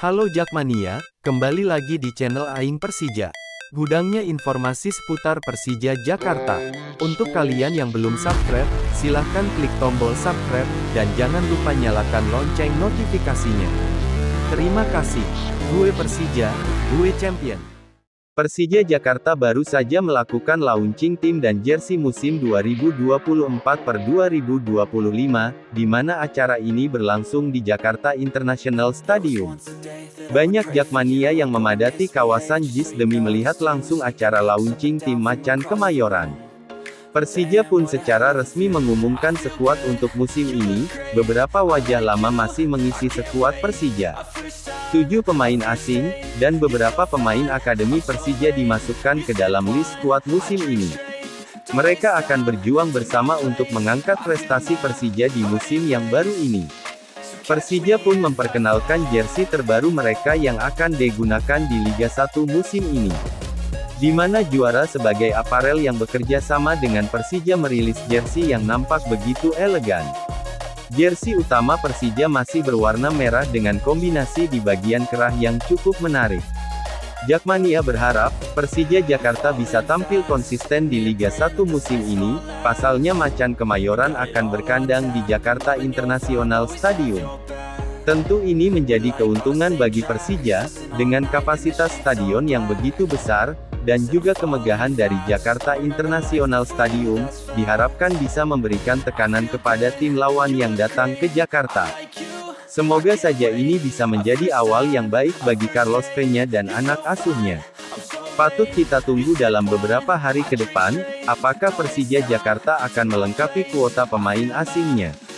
Halo Jakmania, kembali lagi di channel Aing Persija. Gudangnya informasi seputar Persija Jakarta. Untuk kalian yang belum subscribe, silahkan klik tombol subscribe, dan jangan lupa nyalakan lonceng notifikasinya. Terima kasih. Gue Persija, gue champion. Persija Jakarta baru saja melakukan launching tim dan jersey musim 2024-2025, di mana acara ini berlangsung di Jakarta International Stadium. Banyak Jakmania yang memadati kawasan JIS demi melihat langsung acara launching tim Macan Kemayoran. Persija pun secara resmi mengumumkan skuad untuk musim ini. Beberapa wajah lama masih mengisi skuad Persija. 7 pemain asing, dan beberapa pemain akademi Persija dimasukkan ke dalam list skuad musim ini. Mereka akan berjuang bersama untuk mengangkat prestasi Persija di musim yang baru ini. Persija pun memperkenalkan jersey terbaru mereka yang akan digunakan di Liga 1 musim ini. Di mana juara sebagai aparel yang bekerja sama dengan Persija merilis jersey yang nampak begitu elegan. Jersey utama Persija masih berwarna merah dengan kombinasi di bagian kerah yang cukup menarik. Jakmania berharap, Persija Jakarta bisa tampil konsisten di Liga 1 musim ini, pasalnya Macan Kemayoran akan berkandang di Jakarta International Stadium. Tentu ini menjadi keuntungan bagi Persija, dengan kapasitas stadion yang begitu besar, dan juga kemegahan dari Jakarta International Stadium, diharapkan bisa memberikan tekanan kepada tim lawan yang datang ke Jakarta. Semoga saja ini bisa menjadi awal yang baik bagi Carlos Peña dan anak asuhnya. Patut kita tunggu dalam beberapa hari ke depan, apakah Persija Jakarta akan melengkapi kuota pemain asingnya.